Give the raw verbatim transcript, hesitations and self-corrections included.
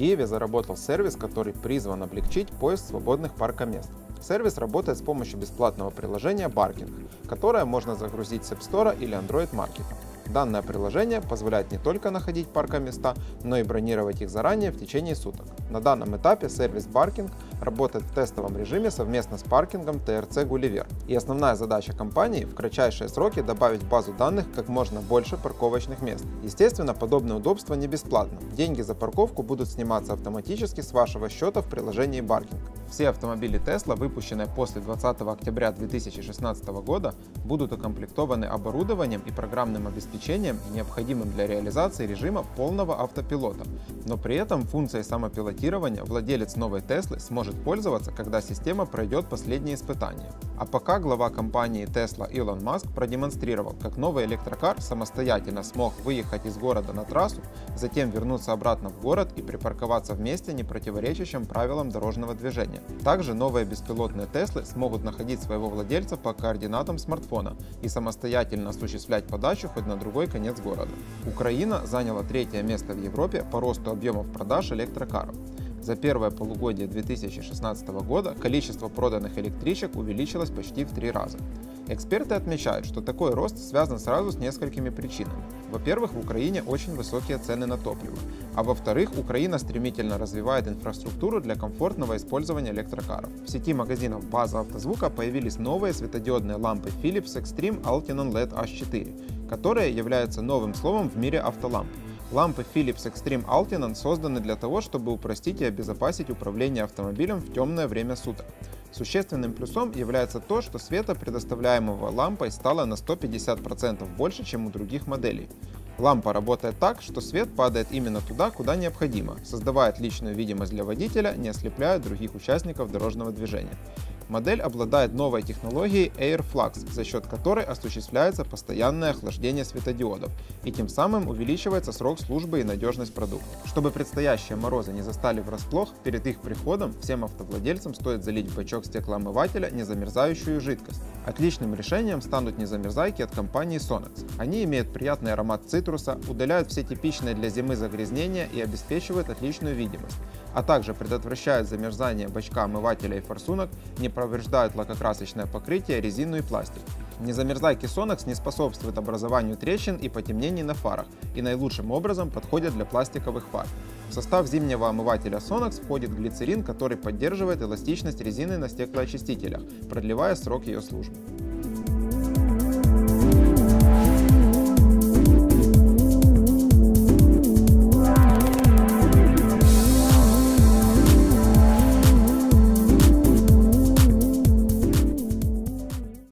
Киеве заработал сервис, который призван облегчить поиск свободных паркомест. Сервис работает с помощью бесплатного приложения Barking, которое можно загрузить с App Store или Android Market. Данное приложение позволяет не только находить паркоместа, но и бронировать их заранее в течение суток. На данном этапе сервис Barking работает в тестовом режиме совместно с паркингом ти эр си Gulliver. И основная задача компании в кратчайшие сроки добавить в базу данных как можно больше парковочных мест. Естественно, подобное удобство не бесплатно. Деньги за парковку будут сниматься автоматически с вашего счета в приложении Barking. Все автомобили Tesla, выпущенные после двадцатого октября две тысячи шестнадцатого года, будут укомплектованы оборудованием и программным обеспечением, необходимым для реализации режима полного автопилота. Но при этом функцией самопилотирования владелец новой Tesla сможет пользоваться, когда система пройдет последние испытания. А пока глава компании Tesla Илон Маск продемонстрировал, как новый электрокар самостоятельно смог выехать из города на трассу, затем вернуться обратно в город и припарковаться в месте, не противоречащем правилам дорожного движения. Также новые беспилотные Теслы смогут находить своего владельца по координатам смартфона и самостоятельно осуществлять подачу хоть на другой конец города. Украина заняла третье место в Европе по росту объемов продаж электрокаров. За первое полугодие две тысячи шестнадцатого года количество проданных электричек увеличилось почти в три раза. Эксперты отмечают, что такой рост связан сразу с несколькими причинами. Во-первых, в Украине очень высокие цены на топливо, а во-вторых, Украина стремительно развивает инфраструктуру для комфортного использования электрокаров. В сети магазинов «База Автозвука» появились новые светодиодные лампы Philips Extreme Altinon эл и ди эйч четыре, которые являются новым словом в мире автоламп. Лампы Philips Extreme Altinon созданы для того, чтобы упростить и обезопасить управление автомобилем в темное время суток. Существенным плюсом является то, что света, предоставляемого лампой, стало на сто пятьдесят процентов больше, чем у других моделей. Лампа работает так, что свет падает именно туда, куда необходимо, создавая отличную видимость для водителя, не ослепляя других участников дорожного движения. Модель обладает новой технологией AirFlux, за счет которой осуществляется постоянное охлаждение светодиодов, и тем самым увеличивается срок службы и надежность продукта. Чтобы предстоящие морозы не застали врасплох, перед их приходом всем автовладельцам стоит залить в бачок стеклоомывателя незамерзающую жидкость. Отличным решением станут незамерзайки от компании Sonax. Они имеют приятный аромат цитруса, удаляют все типичные для зимы загрязнения и обеспечивают отличную видимость, а также предотвращают замерзание бачка омывателя и форсунок, не повреждают лакокрасочное покрытие, резину и пластик. Незамерзайки Sonax не способствуют образованию трещин и потемнений на фарах и наилучшим образом подходят для пластиковых фар. В состав зимнего омывателя Sonax входит глицерин, который поддерживает эластичность резины на стеклоочистителях, продлевая срок ее службы.